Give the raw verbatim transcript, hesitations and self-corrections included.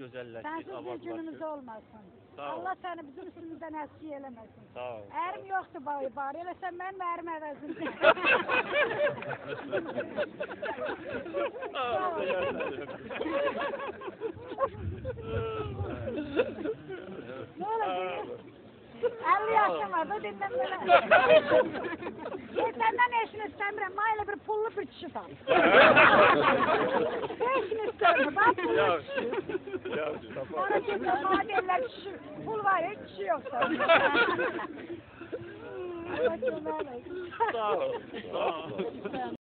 güzelleştik. Sensiz bir avazlar günümüz çok. olmasın. Sağ ol. Allah seni bizim üstümüzden eski eylemesin. Sağ ol. Erim yoktu bari bari. Öyle sen ben de erim əvəzində. Sağ ol. Ne olacak? elli yaşım var da dinlenmene. Ben senden eşini istemiyorum. Mayla bir pullu bir kişi var. Eşini istemiyorum. Ben pullu Ya, kişi. ya, Bana kimse madenler kişi. Pul var ya kişi yoksa. Sağ ol. Sağ ol.